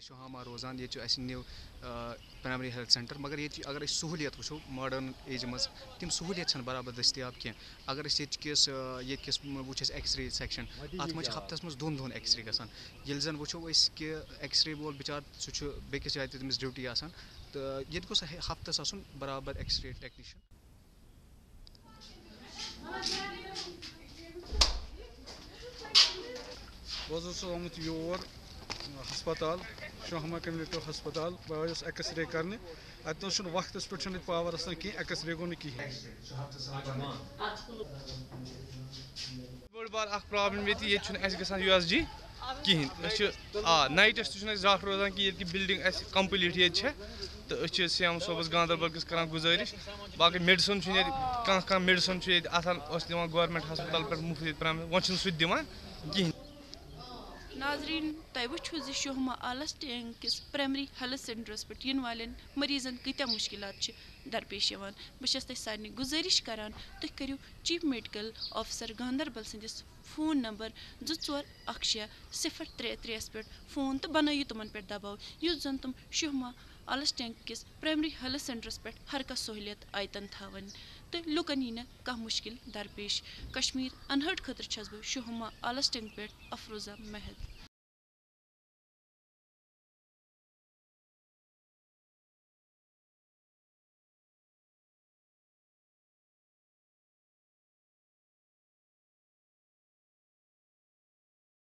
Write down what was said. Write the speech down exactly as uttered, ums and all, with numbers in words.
शोहामा रोजान ये new primary health centre मगर ये अगर सहूलियत वो मॉडर्न एज मज तम सहूलियत बराबर दस्तियाब कह अगर किस ये वो एक्स रे सेक्शन अत मे हफ्तस मज दोन दोन एक्स रे गसान ये जन वो कि एक्स रे वोल बिचार सह बेकिस जाए तमिस ड्यूटी आसान तो ये गोस हफ्तस आसन बराबर एक्स रे टेक्नीशियन। बस आमुत योर हस्पताल शोहमा कम्युनिटी हस्पताल बस एक्स रे करने अत वक्त पे पावर आसान कह एक्स रे गो कहें बड़ बार प्रॉब्लम ये गसान यू एस जी कहें आ नाइटस तक रोजान कि ये बिल्डिंग कम्प्लीट ये तो सीएम सोबस गांधरबल किस कर गुजारिश बाकी मेडिसिन कह मेडिसिन दिवान गवर्नमेंट हस्पताल पे मुफ्त वो सह दिवान कहें। नाजरीन तय वो शोहमा आलस टैंक किस प्राइमरी हेल्थ सेंटरस पे इन वाले मरीजन कत्या मुश्किलात दरपेश बस तक सारे गुजारिश करान तुम करो चीफ मेडिकल ऑफिसर गांधरबल सदिस फोन नंबर जो चोर अख शे सिफर त्रे त्रेस पे फोन तो बनाइयो तुम पे दबाव युस जन तुम शोहमा आलस टैंक किस प्राइमरी हेल्थ सेंटरस पे हर कह सहूलियत आयतन थावन तो लुकन यी कह मुश्किल दरपेश। कश्मीर अनहर्ट खतर छस बह शोहमा आलस टैंक पे अफरोजा महद।